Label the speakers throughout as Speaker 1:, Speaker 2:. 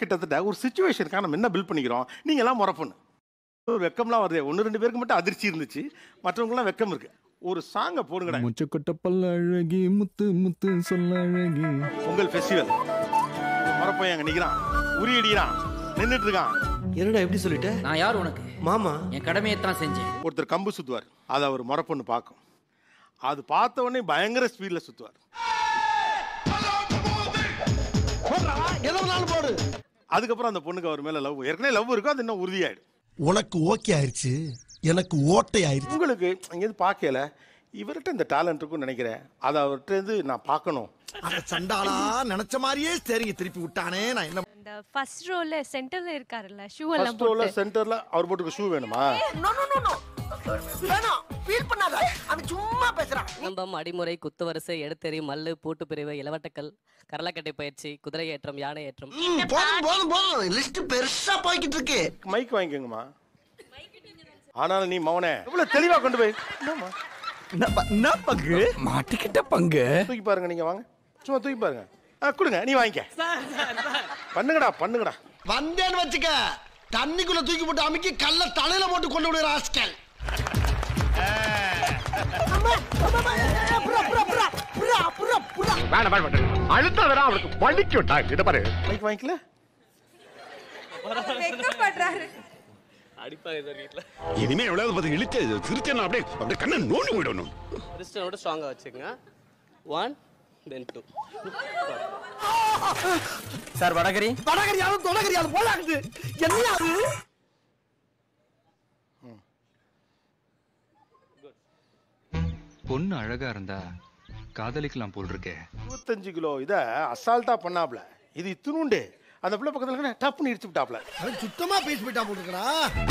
Speaker 1: கிட்டத்தட்ட ஒரு சிச்சுவேஷனுக்காக நம்ம என்ன பில்ட் பண்ணிக்கிறோம், நீங்க எல்லாம் முறை பொண்ணு, ஒரு வெக்கம்லாம் வருது. 1-2 பேருக்கு மட்டும் அதிர்ச்சி இருந்துச்சு, மற்றவங்கலாம் வெக்கம் இருக்கு. ஒரு சாங்கை போடுங்கடா.
Speaker 2: முச்சக்கொட்ட பல்ல அழகி முத்து முத்து சொல்ல அழகி.
Speaker 1: பொங்கல் ஃபெஸ்டிவல், முறை பையன் அங்க நிக்கிறான், உரி அடிக்கிறான், நின்றுட்டு இருக்கான்.
Speaker 3: என்னடா எப்படி சொல்லிட்ட?
Speaker 4: நான் யார் உனக்கு?
Speaker 3: மாமா.
Speaker 4: என் கடமையை தான் செஞ்சேன்.
Speaker 1: ஒருத்தர் கம்பு சுத்துவார், அதை அவர் முறை பொண்ணு பார்க்கும். அது பார்த்த உடனே பயங்கர ஸ்பீட்ல சுத்துவார். அதுக்கப்புறம் அந்த பொண்ணுக்கு அவர் மேல லவ், ஏற்கனவே லவ் இருக்கும், அது இன்னும் உறுதியாயிடும்.
Speaker 5: உனக்கு ஓகே ஆயிடுச்சு, எனக்கு ஓட்டை ஆயிடுச்சு.
Speaker 1: உங்களுக்கு இங்கேருந்து பார்க்கல இவர்கிட்ட இந்த டேலண்ட் இருக்குன்னு நினைக்கிறேன், அதை அவர்கிட்ட இருந்து நான் பார்க்கணும்.
Speaker 5: அட சண்டாளா, நினைச்ச மாதிரியே சரிங்க திருப்பி விட்டானே. நான் என்ன
Speaker 6: இந்த ஃபர்ஸ்ட் ரோல சென்டர்ல இருக்காருல்ல, ஷூ எல்லாம்
Speaker 1: ஃபர்ஸ்ட் ரோல சென்டர்ல அவர் போட்டுக்க ஷூ வேணுமா?
Speaker 5: நோ நோ நோ நோ வேணாம், ஃபீல் பண்ணாத, அவன் சும்மா பேசுறான்.
Speaker 7: நம்பம் அடிமுறை குத்துவரிசை எடுத்தெறி மல்லு பூட்டு பிரிவு இளவட்டக்கல் கரலக்கட்டை பயிற்சி குதிரை ஏற்றம் யானை ஏற்றம்.
Speaker 5: போதும் போதும் போதும், லிஸ்ட் பெருசா போய்கிட்டு இருக்கு.
Speaker 1: மைக் வாங்கிக்கோங்கம்மா. ஆனாலும் நீ மவனே எவ்வளவு தெளிவா கொண்டு போய்
Speaker 2: என்ன பங்கு மாட்டிக்கிட்ட பங்கு
Speaker 1: தூக்கி பாருங்க. நீங்க வாங்க, சும்மா தூக்கி பாருங்க. கொடுங்க, நீ வாங்கிக்க. பண்ணுங்கடா பண்ணுங்கடா.
Speaker 5: வந்தேன்னு வச்சுக்க, தண்ணிக்குள்ள தூக்கி போட்டு அமுக்கி கல்ல தலையில போட்டு கொண்டு விடுற ஆஸ்கல்.
Speaker 1: அழுத்தாதடா, அவருக்கு பழிக்கு விட்டா. இத பாரு, மைக் வாங்கிக்கல.
Speaker 6: வெக்கப்படுறாரு.
Speaker 7: அடிப்பாங்க சார் வீட்டில்.
Speaker 8: இனிமே எவ்வளவு பார்த்து இழுத்து சிரிச்சேன்னா அப்படியே அப்படியே கண்ணை நோண்டி விடணும்.
Speaker 7: கிறிஸ்டனோட ஸ்ட்ராங்காக வச்சுக்கோங்க. 1 then 2.
Speaker 4: சார் வடகரி
Speaker 5: வடகரியாலும் தொடகரியாலும் போலாக்குது. என்ன அது?
Speaker 2: பொண்ணு அழகா இருந்தா காதலிக்கலாம் போல் இருக்கே.
Speaker 1: 25 கிலோ இத அசால்ட்டா பண்ணாப்ல, இது இத்துணுண்டு. அந்த பிள்ளை பக்கத்துல இருக்க டப்புன்னு இடிச்சு விட்டாப்ல.
Speaker 5: அவன் சுத்தமா பேசி போயிட்டா போட்டுக்கடா.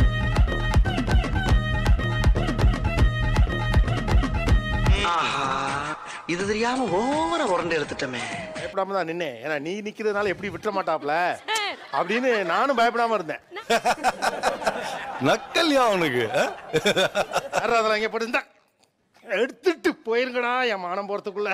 Speaker 5: இது தெரியாம ஓவரா உரண்டு எடுத்துட்டமே.
Speaker 1: பயப்படாம தான் நின்னேன், ஏன்னா நீ நிக்கிறதுனால எப்படி விட்டுற மாட்டாப்ல அப்படின்னு நானும் பயப்படாம இருந்தேன்.
Speaker 2: நக்கல்யா அவனுக்கு.
Speaker 1: அதெல்லாம் இங்க போட்டு எடுத்துட்டு போயிருங்கடா என் மானம் போறதுக்குள்ள.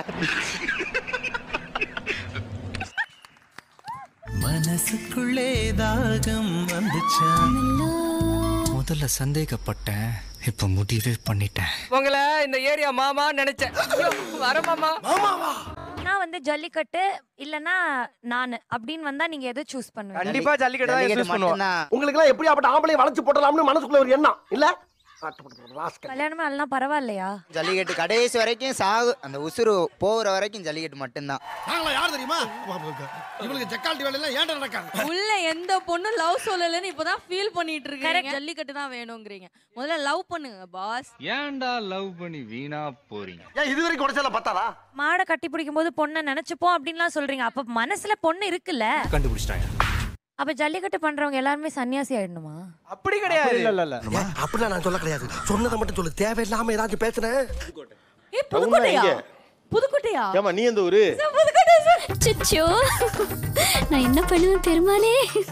Speaker 3: மனசுக்குள்ளே தாகம் வந்துச்சா. முதல்ல சந்தேகப்பட்டேன், இப்ப முடிவே பண்ணிட்டேன்.
Speaker 4: உங்களை இந்த ஏரியா மாமா நினைச்சேன். வர மாமா.
Speaker 6: நான் வந்து ஜல்லிக்கட்டு இல்லனா நான் அப்படின்னு வந்தா நீங்க எதை சூஸ் பண்ணுவீங்க?
Speaker 4: கண்டிப்பா ஜல்லிக்கட்டு தான் சூஸ் பண்ணுவோம்.
Speaker 5: உங்களுக்கு எல்லாம் எப்படியாப்பட்ட ஆம்பளை வளைச்சு போட்டலாம்னு மனசுக்குள்ள ஒரு எண்ணம் இல்ல?
Speaker 6: கல்யாணமே எல்லாம் பரவாயில்லையா?
Speaker 9: ஜல்லிக்கட்டு கடைசி வரைக்கும் சாகு, அந்த உசுறு போகிற வரைக்கும் ஜல்லிக்கட்டு மட்டும்தான்.
Speaker 5: நாங்களா யார் தெரியுமா? இவங்களுக்கு ஜக்கால்ட்டி வேலை எல்லாம் ஏன்டா நடக்காது?
Speaker 10: உள்ள எந்த பொண்ணு லவ் சொல்லலன்னு இப்பதான் ஃபீல் பண்ணிட்டு இருக்கீங்க. ஜல்லிக்கட்டு தான் வேணும்ங்கறீங்க. முதல்ல லவ் பண்ணுங்க பாஸ்.
Speaker 2: ஏன்டா லவ் பண்ணி வீணா போறீங்க?
Speaker 5: ஏன் இது வரைக்கும் உடச்சல பத்தாதா?
Speaker 6: மாடை கட்டி பிடிக்கும் போது பொண்ணை நினைச்சுப்போம் அப்படின்லாம் சொல்றீங்க. அப்ப மனசுல பொண்ணு இருக்குல்ல?
Speaker 2: கண்டுபிடிச்சிட்டாங்க.
Speaker 6: அப்ப ஜல்லிக்கட்டு பண்றவங்க எல்லாருமே சன்னியாசி ஆயிடணுமா?
Speaker 4: அப்படி கிடையாது. இல்ல
Speaker 5: அப்படிலாம் நான் சொல்ல கிடையாது. சொன்னதை மட்டும் சொல்லு, தேவையில்லாம ஏதாச்சும் பேசுறேன்.
Speaker 10: ஏ புதுக்கோட்டையா? புதுக்கோட்டையா?
Speaker 1: ஏமா நீ எந்த ஊரு?
Speaker 10: புதுக்கோட்டை சார்.
Speaker 11: சிச்சோ, நான் என்ன பண்ணுவேன் தெரியுமானே?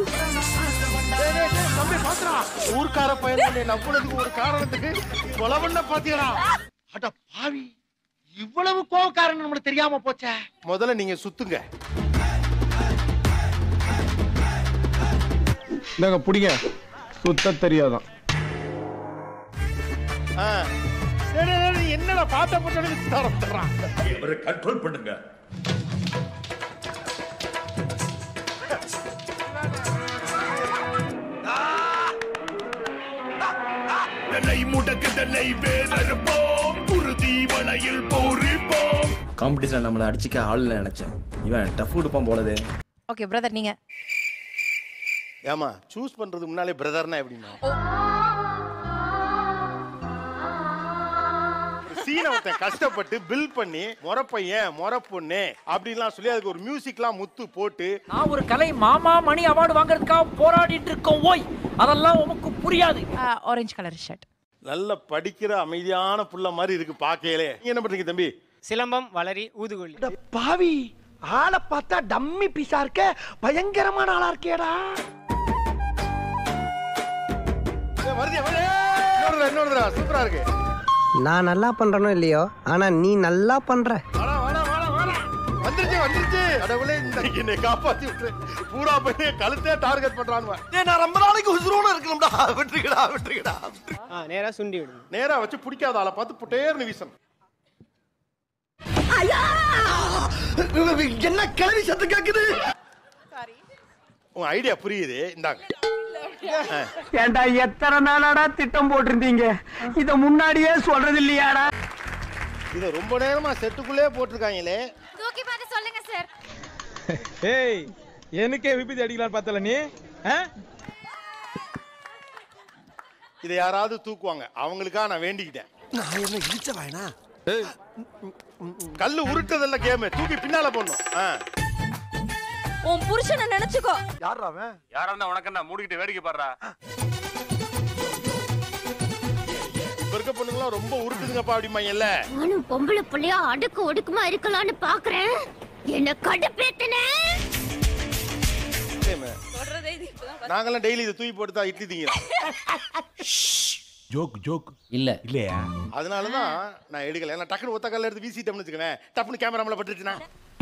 Speaker 1: ஊர்க்கார பையன் நம்புறதுக்கு ஒரு காரணத்துக்கு கொலை பண்ண பாத்தியடா.
Speaker 5: அட பாவி, இவ்வளவு கோவக்காரன் நம்மளுக்கு தெரியாம போச்சே.
Speaker 1: முதல்ல நீங்க சுத்துங்க.
Speaker 2: நாங்க புடிங்க, சுத்த தெரியாதான்.
Speaker 1: என்னடா பாத்த போட்டு
Speaker 8: கண்ட்ரோல் பண்ணுங்க.
Speaker 3: காம்படிஷன் நம்மள அடிச்சுக்க ஆள் நினைச்சேன், இவன் டஃப் கொடுப்பான் போலதே.
Speaker 10: ஓகே பிரதர், நீங்க
Speaker 1: ஏமா சூஸ் பண்றதுக்கு முன்னாலே பிரதர்னா எப்படிமா? சீனை ஒருத்தன் கஷ்டப்பட்டு பில் பண்ணி முறை பையன் முறை பொண்ணு அப்படின்லாம் சொல்லி அதுக்கு ஒரு மியூசிக்லாம் முத்து போட்டு,
Speaker 4: நான் ஒரு கலை மாமா மணி அவார்டு வாங்குறதுக்காக போராடிட்டு இருக்கோம். ஓய், அதெல்லாம் உனக்கு புரியாது.
Speaker 10: Orange colour shirt.
Speaker 1: நல்ல படிக்கிற அமைதியான புள்ள மாதிரி இருக்கு பாக்கையிலே. நீங்க என்ன பண்றீங்க தம்பி?
Speaker 4: சிலம்பம், வளரி, ஊதுகுழி.
Speaker 5: பாவி, ஆளை பார்த்தா டம்மி பீஸா இருக்க, பயங்கரமான ஆளா இருக்கேடா.
Speaker 1: சூப்பரா இருக்கு.
Speaker 9: நான் நல்லா பண்றனோ இல்லையோ, ஆனா நீ நல்லா பண்ற.
Speaker 1: வந்துருச்சு வந்துருச்சு. கடவுளே இன்னைக்கு என்னை காப்பாத்தி விட்டு பூரா பண்ணி கழுத்தே டார்கெட் பண்றானுவ.
Speaker 5: நான் ரொம்ப நாளைக்கு உசுரோட இருக்கணும்டா. விட்டுருக்கடா.
Speaker 12: நேரா சுண்டி விடு.
Speaker 1: நேரா வச்சு பிடிக்காத ஆளை பார்த்து புட்டேர்னு வீசணும்.
Speaker 5: என்ன கிளவி சத்து கேக்குது?
Speaker 1: உங்க ஐடியா புரியுது. இந்தாங்க.
Speaker 12: ஏண்டா எத்தனை நாளாடா திட்டம் போட்டிருந்தீங்க, இத முன்னாடியே சொல்றது இல்லையாடா?
Speaker 1: இத ரொம்ப நேரமா செட்டுக்குள்ளே போட்டிருக்காங்களே.
Speaker 6: தூக்கி பார்த்து சொல்லுங்க சார்.
Speaker 12: ஏய், எனக்கே விபத்து அடிக்கலாம்னு பார்த்தல நீ?
Speaker 1: இத யாராவது தூக்குவாங்க, அவங்களுக்காக நான் வேண்டிக்கிட்டேன்.
Speaker 5: நான் என்ன இழிச்ச வாயனா?
Speaker 1: கல்லு உருட்டதல்ல கேம், தூக்கி பின்னால போடணும்.
Speaker 10: உன் புருஷனை நினைச்சுக்கோ.
Speaker 5: யாரா அவன்?
Speaker 1: யாரா இருந்தா உனக்கு என்ன மூடிக்கிட்டு வேடிக்கை பாடுறா? இப்ப இருக்க பொண்ணுங்களாம் ரொம்ப உருட்டுதுங்கப்பா அப்படிமாங்கல்ல.
Speaker 11: நானும் பொம்பளை புள்ளையா அடுக்கு ஒடுக்குமா இருக்கலாம்னு பாக்குறேன். என்ன கடுப்பேத்தனே.
Speaker 1: நாங்கெல்லாம் டெய்லி இதை தூக்கி போட்டு தான் இட்லி திங்கிறோம்.
Speaker 8: ஜோக்
Speaker 3: இல்லையா?
Speaker 1: அதனாலதான் நான் எடுக்கல. ஏன்னா டக்குனு ஒத்த கல்ல எடுத்து வீசிட்டோம்னு வச்சுக்கவேன், டப்புனு கேமராமேல பட்டுச்சுன்னா.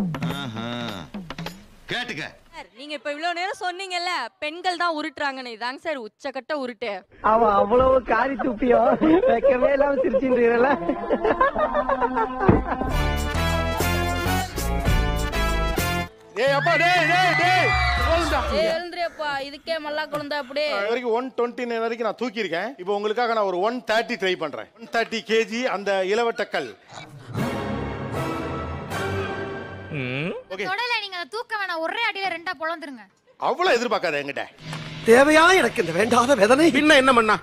Speaker 5: கேட்டுக்க.
Speaker 10: நீங்க இப்ப இவ்வளவு நேரம் சொன்னீங்கல்ல பெண்கள் தான் உருட்டுறாங்கன்னு, இதாங்க சார் உச்சக்கட்ட உருட்டு.
Speaker 12: அவன் அவ்வளவு காரி துப்பியோ வைக்கவே இல்லாம சிரிச்சுன்றீங்கல்ல.
Speaker 1: ஏய் அப்பா, டேய்
Speaker 10: எழுந்திரப்பா, இதுக்கே மல்லா குழந்தை அப்படியே.
Speaker 1: வரைக்கும் 129 வரைக்கும் நான் தூக்கி இருக்கேன். இப்போ உங்களுக்காக நான் ஒரு 130 ட்ரை பண்றேன். 130 kg அந்த இளவட்ட கல். ஓகே.
Speaker 6: தொடல நீங்க அத தூக்க வேணாம், ஒரே அடியில ரெண்டா பொளந்துருங்க.
Speaker 1: அவ்வளவு எதிர்பார்க்காத என்கிட்ட.
Speaker 5: தேவையா எனக்கு இந்த வேண்டாத வேதனை?
Speaker 8: பின்ன என்ன பண்ணா?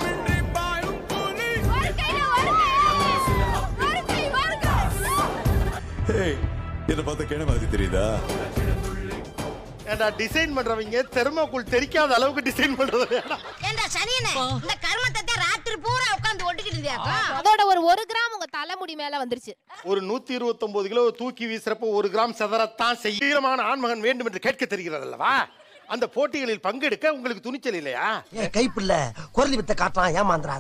Speaker 13: என்ன பார்த்தா கேன மாதிரி தெரியுதா?
Speaker 1: ஏண்டா டிசைன் பண்றவங்க தெர்மோகோல் தெரிக்காத அளவுக்கு டிசைன் பண்றது.
Speaker 11: ஏண்டா சனியனே, இந்த கர்மத்தை ராத்திரி பூரா உட்கார்ந்து ஒட்டிக்கிட்டு இருந்தியாக்கா?
Speaker 10: அதோட ஒரு 1 கிராம் உங்க தலைமுடி மேல வந்துருச்சு.
Speaker 1: ஒரு 129 கிலோ தூக்கி வீசுறப்போ 1 கிராம் சதறத்தான் செய்யமான ஆண்மகன் வேண்டும் என்று கேட்க தெரிகிறது அல்லவா? அந்த போட்டிகளில் பங்கெடுக்க உங்களுக்கு துணிச்சல் இல்லையா?
Speaker 5: கைப்பில்ல குரலி வித்த காட்டலாம், ஏமாந்துறாத.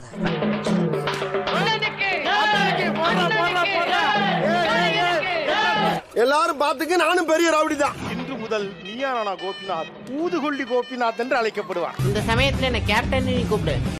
Speaker 5: எல்லாரும் பாத்துக்க, நானும் பெரிய ரவுடி தான்.
Speaker 1: இன்று முதல் நீயா நானா கோபிநாத் ஊதுகொல்லி கோபிநாத் என்று அழைக்கப்படுவார்.
Speaker 12: இந்த சமயத்துல என்ன கேப்டன் கூப்பிடு.